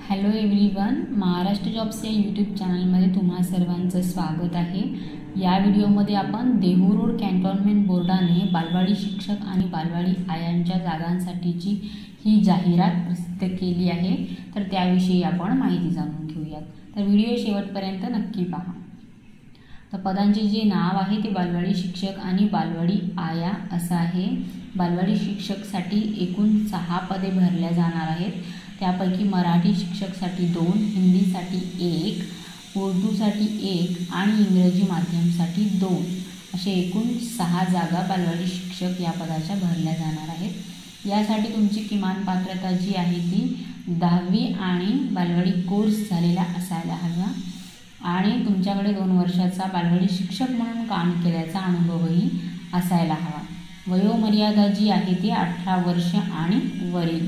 Hello everyone, Maharashtra jobs या YouTube चॅनलमध्ये तुम्हा सर्वांचं स्वागत आहे। या व्हिडिओमध्ये आपण देहू रोड कॅन्टोन्मेंट बोर्डाने बालवाडी शिक्षक आणि बालवाडी आयांच्या जागांसाठीची ही जाहिरात प्रसिद्ध केली आहे, तर त्याविषयी आपण माहिती जाणून घेऊयात। तर व्हिडिओ शेवटपर्यंत नक्की पहा। तर पदांचे जे नाव आहे ते बालवाडी शिक्षक आणि बालवाडी आया असं आहे। बालवाडी शिक्षकसाठी एकूण 6 पदे भरल्या जाणार आहेत। त्यापैकी मराठी शिक्षकसाठी 2, हिंदीसाठी 1, उर्दूसाठी 1 आणि इंग्रजी माध्यमसाठी 2 असे एकूण 6 जागा बालवाडी शिक्षक या पदाच्या भरल्या जाणार आहेत। यासाठी तुमची किमान पात्रता जी आहे ती 10वी आणि बालवाडी कोर्स झालेला असायला हवा आणि तुमच्याकडे 2 वर्षाचा बालवाडी शिक्षक म्हणून काम केल्याचा अनुभवही असायला हवा। वयोमर्यादा जी आहे ती 18 वर्ष आणि वरील।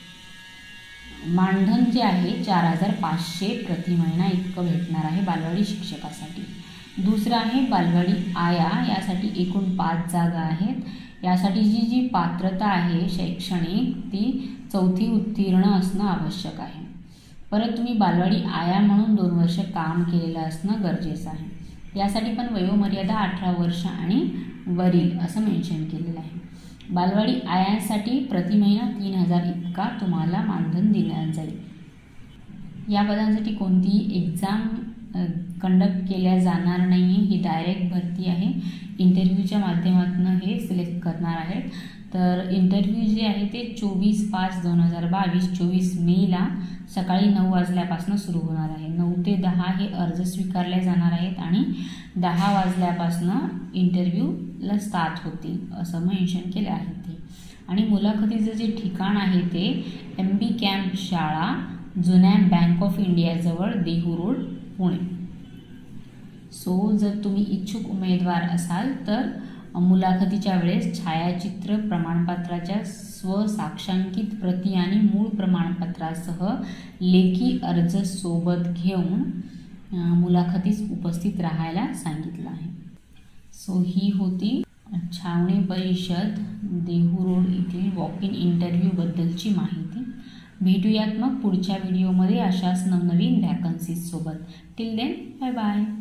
मानधन जे आहे 4500 प्रति महिना इतकं भेटणार आहे बालवाडी शिक्षकासाठी। दुसरं आहे बालवाडी आया, यासाठी एकूण 5 जागा आहेत। यासाठी जी पात्रता आहे शैक्षणिक ती 4थी उत्तीर्ण असणं आवश्यक आहे। परत तुम्ही बालवाडी आया म्हणून 2 वर्ष काम केलेलं असणं गरजेचं आहे। यासाठी पण वयोमर्यादा 18 वर्ष आणि वरील असं मेन्शन केलेलं आहे। बालवाडी आयांसाठी प्रति महिना 3000 इतका तुम्हाला मानधन दिलं जाईल। या पदांसाठी कोणतीही एक्झाम कंडक्ट केल्या जाणार नाही, ही डायरेक्ट भरती आहे। इंटरव्ह्यूच्या माध्यमातून हे सिलेक्ट करणार आहेत। तर इंटरव्ह्यू जे आहे ते 24/5/2022 24 मेला सकाळी 9 वाजल्यापासून सुरू होणार आहे। 9 ते 10 हे अर्ज स्वीकारले जाणार आहेत आणि 10 वाजल्यापासून इंटरव्ह्यूला स्टार्ट होतील असं मेन्शन केले आहे ते। आणि मुलाखतीचं जे ठिकाण आहे ते MB कॅम्प शाळा, जुन्या बँक ऑफ इंडियाजवळ, देहू रोड, पुणे। सो जर तुम्ही इच्छुक उमेदवार असाल तर मुलाखतीच्या वेळेस छायाचित्र, प्रमाणपत्राच्या स्वसाक्षांकित प्रती आणि मूळ प्रमाणपत्रासह लेखी अर्ज सोबत घेऊन मुलाखतीस उपस्थित राहायला सांगितलं आहे। सो ही होती छावणी परिषद देहू रोड येथील वॉक इन इंटरव्ह्यू बद्दलची माहिती। भेटूयात मग पुढच्या व्हिडिओमध्ये अशाच नवनवीन वॅकन्सीज सोबत। Till then bye bye.